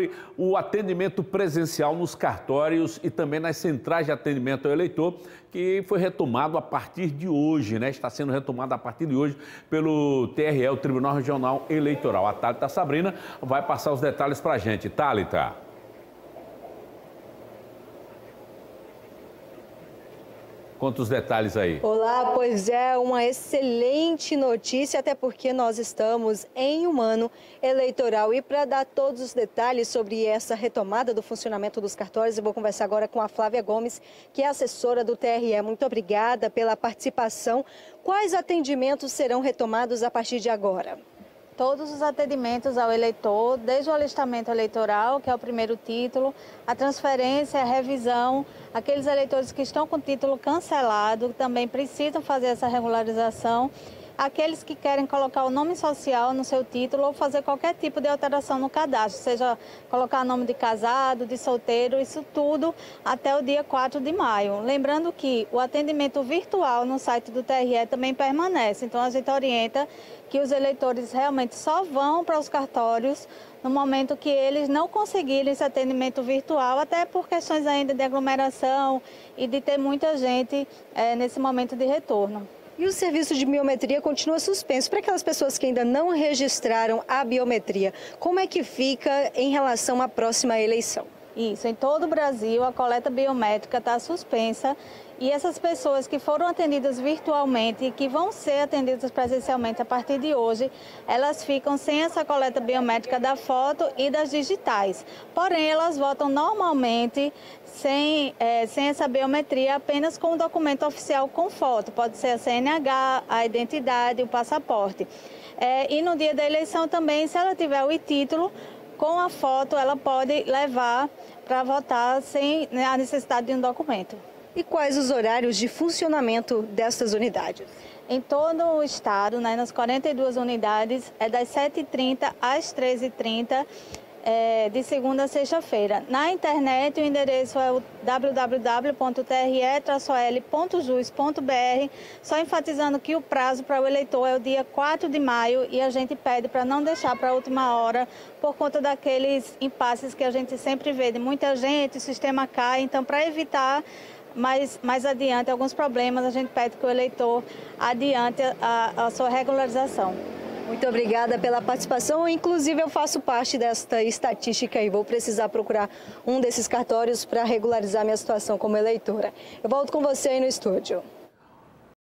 o atendimento presencial nos cartórios e também nas centrais de atendimento ao eleitor, que foi retomado a partir de hoje, né? Está sendo retomado a partir de hoje pelo TRE, o Tribunal Regional Eleitoral. A Thalita Sabrina vai passar os detalhes para a gente. Thalita. Conta os detalhes aí. Olá, pois é, uma excelente notícia, até porque nós estamos em um ano eleitoral. E para dar todos os detalhes sobre essa retomada do funcionamento dos cartórios, eu vou conversar agora com a Flávia Gomes, que é assessora do TRE. Muito obrigada pela participação. Quais atendimentos serão retomados a partir de agora? Todos os atendimentos ao eleitor, desde o alistamento eleitoral, que é o primeiro título, a transferência, a revisão, aqueles eleitores que estão com título cancelado também precisam fazer essa regularização, aqueles que querem colocar o nome social no seu título ou fazer qualquer tipo de alteração no cadastro, seja colocar nome de casado, de solteiro, isso tudo até o dia 4 de maio. Lembrando que o atendimento virtual no site do TRE também permanece, então a gente orienta que os eleitores realmente só vão para os cartórios no momento que eles não conseguirem esse atendimento virtual, até por questões ainda de aglomeração e de ter muita gente nesse momento de retorno. E o serviço de biometria continua suspenso para aquelas pessoas que ainda não registraram a biometria. Como é que fica em relação à próxima eleição? Isso, em todo o Brasil a coleta biométrica está suspensa e essas pessoas que foram atendidas virtualmente e que vão ser atendidas presencialmente a partir de hoje, elas ficam sem essa coleta biométrica da foto e das digitais. Porém, elas votam normalmente sem essa biometria, apenas com o documento oficial com foto. Pode ser a CNH, a identidade, o passaporte. E no dia da eleição também, se ela tiver o título, com a foto ela pode levar para votar sem a necessidade de um documento. E quais os horários de funcionamento destas unidades? Em todo o estado, nas 42 unidades, é das 7h30 às 13h30, de segunda a sexta-feira. Na internet, o endereço é o www.tre-l.jus.br, só enfatizando que o prazo para o eleitor é o dia 4 de maio e a gente pede para não deixar para a última hora, por conta daqueles impasses que a gente sempre vê de muita gente, o sistema cai, então para evitar mais adiante alguns problemas, a gente pede que o eleitor adiante a sua regularização. Muito obrigada pela participação. Inclusive, eu faço parte desta estatística e vou precisar procurar um desses cartórios para regularizar minha situação como eleitora. Eu volto com você aí no estúdio.